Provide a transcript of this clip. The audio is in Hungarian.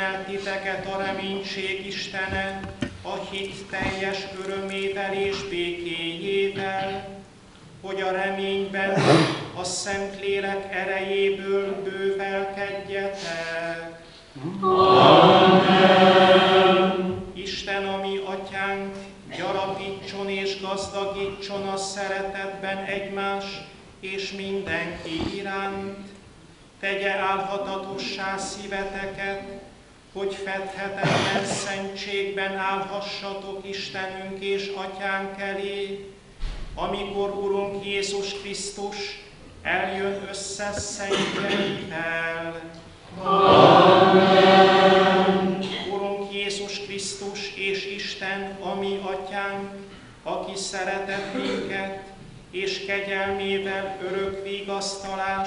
termelt titeket a reménység Istene, a hit teljes örömével és békéjével, hogy a reményben a Szentlélek erejéből bővelkedjetek. Amen. Isten, a mi atyánk, gyarapítson és gazdagítson a szeretetben egymás és mindenki iránt, tegye álhatatossá szíveteket, hogy fedhetetlen szentségben állhassatok Istenünk és Atyánk elé, amikor Urunk Jézus Krisztus eljön össze szentjeivel. Amen. Urunk Jézus Krisztus és Isten, a mi Atyánk, aki szeretett minket, és kegyelmével örök vigasztalás